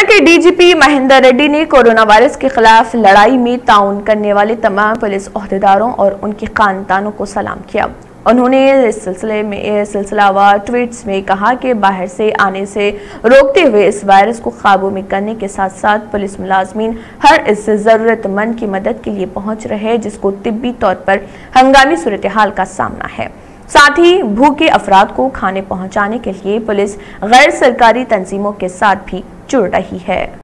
के डीजीपी महेंदर रेड्डी ने corona virus के खिलाफ लड़ाई में ताउन करने वाले तमाम पुलिस ओहदेदारों और उनके खानदानों को सलाम किया। उन्होंने इस सिलसिले में सिलसिलावार ट्वीट्स में कहा कि बाहर से आने से रोकते हुए इस वायरस को काबू में करने के साथ साथ पुलिस मुलाजमीन हर इस जरूरतमंद की मदद के लिए पहुंच रहे हैं जिसको तिब्बी तौर पर हंगामी सूरत हाल का सामना है। साथ ही भूखे अफराद को खाने पहुंचाने के लिए पुलिस गैर सरकारी तंजीमों के साथ भी जुड़ रही है।